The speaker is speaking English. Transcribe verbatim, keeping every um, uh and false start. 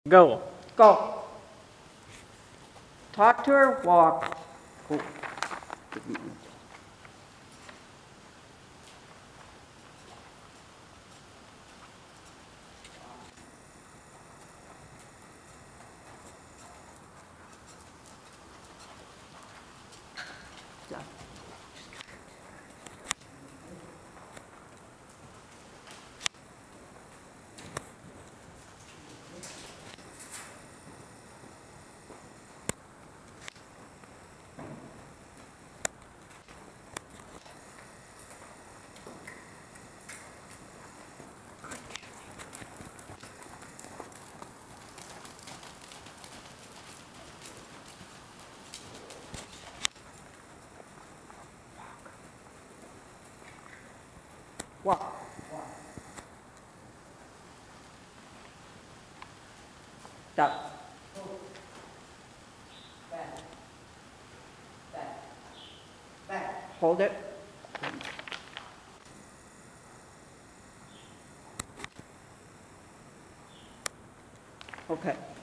Go. Go. Talk to her, walk. Oh. Walk. Stop. Back. Back. Back. Hold it. Okay.